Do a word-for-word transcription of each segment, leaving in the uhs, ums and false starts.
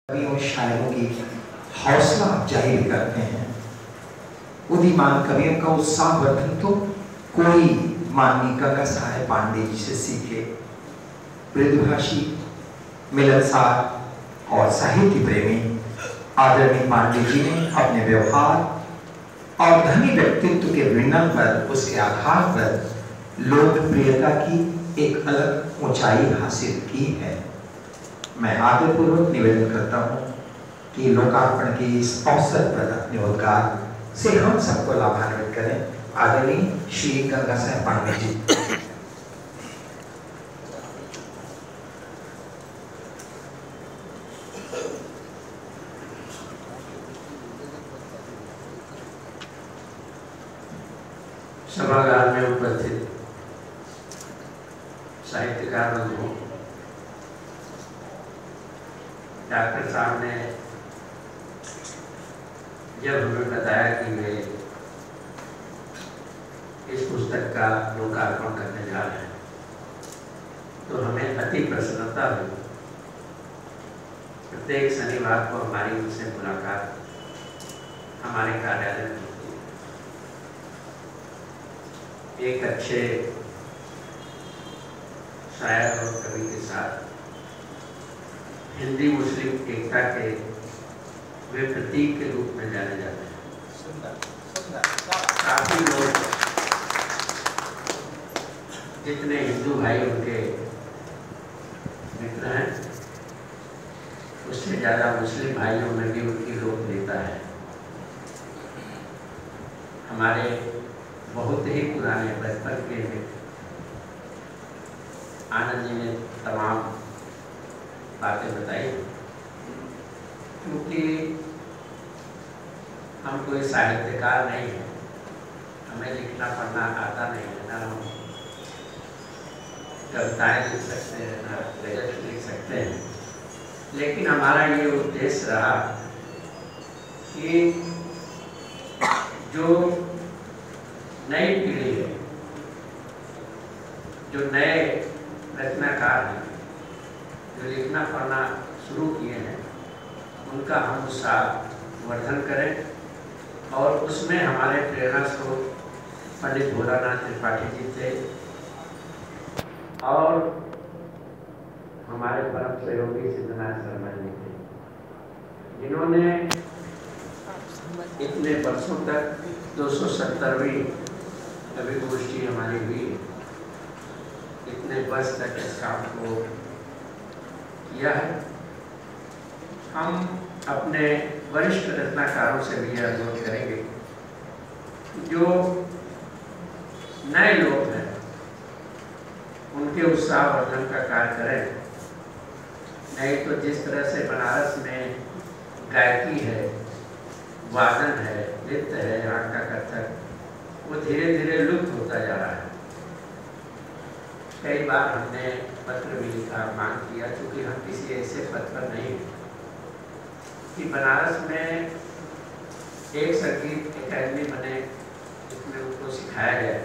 कवियों शायरों की हौसला अफजाई भी करते हैं। उदीमान कवियों का उत्साहवर्धन तो कोई माननीय गंगा साहेब पांडे जी से सीखे। मृदुभाषी, मिलनसार और साहित्य प्रेमी आदरणीय पांडे जी ने अपने व्यवहार और धनी व्यक्तित्व के वर्णन पर, उसके आधार पर लोकप्रियता की एक अलग ऊंचाई हासिल की है। मैं आदरपूर्वक निवेदन करता हूं कि लोकार्पण के इस अवसर पर अपने उद्गार से हम सबको लाभान्वित करें। आदरणीय श्री गंगा साहेब पांडे जी। सभागार में उपस्थित साहित्यकार बंधुओं, डॉक्टर साहब ने जब हमें बताया कि वे इस पुस्तक का लोकार्पण करने जा रहे हैं तो हमें अति प्रसन्नता हुई। प्रत्येक शनिवार को हमारी उनसे मुलाकात हमारे कार्यालय में होती है। एक अच्छे शायर और कवि के साथ हिंदी मुस्लिम एकता के वे प्रतीक के रूप में जाने जाते हैं। काफी लोग, जितने हिंदू भाई उनके मित्र हैं, उससे ज्यादा मुस्लिम भाइयों में भी उनकी लोकप्रियता है। हमारे बहुत ही पुराने बचपन के मित्र आनंद जी ने तमाम बातें बताई। क्योंकि हम कोई साहित्यकार नहीं हैं, हमें लिखना पढ़ना आता नहीं है, ना हम कविताएं लिख सकते हैं, ना गजल लिख सकते हैं। लेकिन हमारा ये उद्देश्य रहा कि जो नई पीढ़ी है, जो नए रचनाकार हैं, जो लिखना पढ़ना शुरू किए हैं, उनका हम उत्साह वर्धन करें। और उसमें हमारे प्रेरणा स्रोत पंडित भोलानाथ त्रिपाठी जी थे और हमारे परम सहयोगी सिद्धनाथ शर्मा जी थे, जिन्होंने इतने वर्षों तक दो सौ सत्तरवीं कवि गोष्ठी हमारी हुई, इतने वर्ष तक इस काम को किया है। हम अपने वरिष्ठ रचनाकारों से भी यह अनुरोध करेंगे, जो नए लोग हैं उनके उत्साहवर्धन का कार्य करें। नहीं तो जिस तरह से बनारस में गायकी है, वादन है, नृत्य है, यहाँ का कथक, वो धीरे धीरे लुप्त होता जा रहा है। कई बार हमने पत्र भी लिखा, मांग किया, क्योंकि हम किसी ऐसे पद पर नहीं कि बनारस में एक संगीत एकेडमी बने, जिसमें उनको सिखाया जाए।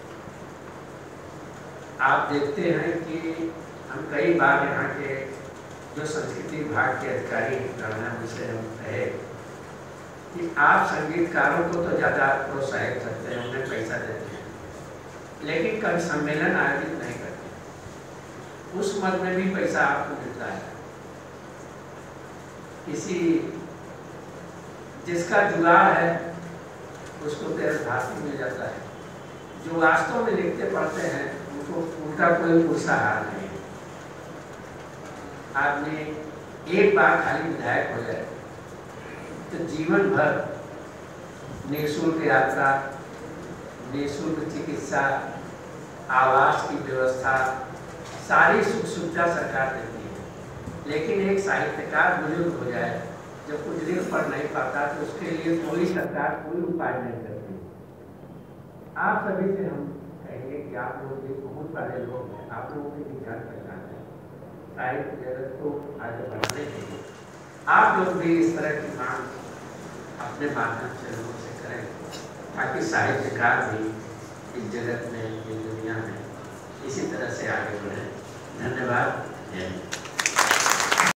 आप देखते हैं कि हम कई बार यहाँ के जो संस्कृति विभाग के अधिकारी हैं, उनसे हम कहे कि आप संगीतकारों को तो ज़्यादा प्रोत्साहित करते हैं, उन्हें पैसा देते हैं, लेकिन कभी सम्मेलन आयोजित नहीं करते। उस मद में भी पैसा आपको मिलता है। किसी जिसका जुगाड़ है उसको तेरह भाषी मिल जाता है। जो वास्तव में लिखते पढ़ते हैं उनको उनका कोई पुरस्कार नहीं है। आदमी एक बार खाली विधायक हो जाए तो जीवन भर निःशुल्क यात्रा, निःशुल्क चिकित्सा, आवास की व्यवस्था, सारी सुख सुविधा सरकार देती है। लेकिन एक साहित्यकार बुजुर्ग हो जाए, जब कुछ लिख पढ़ नहीं पाता, तो उसके लिए कोई सरकार कोई उपाय नहीं करती। आप सभी से हम कहेंगे कि आप लोग भी बहुत बड़े लोग हैं, आप लोगों के विचार करना है साहित्य जगत को आगे बढ़ाने के लिए। आप लोग भी इस तरह की मांग अपने माध्यम से लोगों से करें, ताकि साहित्यकार भी इस जगत में, इस दुनिया में इसी तरह से आगे बढ़े। धन्यवाद।